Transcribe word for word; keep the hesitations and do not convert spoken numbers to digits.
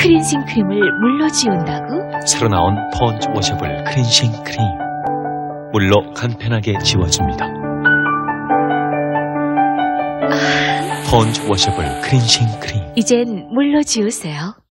클렌징 크림을 물로 지운다고? 새로 나온 펀치 워셔블 클렌징 크림. 물로 간편하게 지워줍니다. 펀치 워셔블 클렌징 크림. 이젠 물로 지우세요.